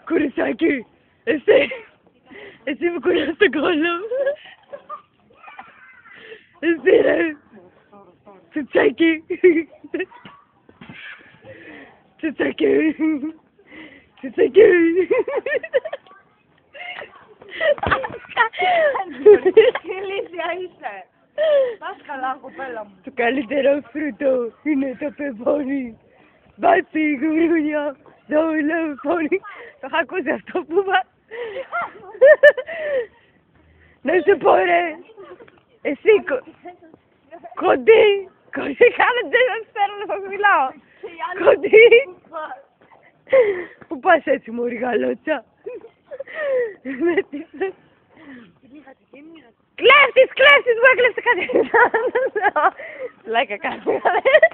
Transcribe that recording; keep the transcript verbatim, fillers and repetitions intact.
Κοριτσάκι, εσύ, εσύ με κουράς τον κόλλο. Εσύ ρε, τσουτσάκι, τσουτσάκι, τσουτσάκι. Τι λύσια είσαι. Πας καλά, κοπέλα μου. Το καλύτερο φρούτο είναι το πεπόνι. Μπάτσι, γουρούνια, δολοφόνι. Το είχα ακούσει αυτό που είπα. Να σου πω ρε, εσύ κο... κοντή, κοντή κάνετε να ξέρω να σας μιλάω. Κοντή. Πού πας έτσι μωρή γαλότσα. Κλέφτης, κλέφτης, μου έκλεψε κάτι. Λάκα κάνω.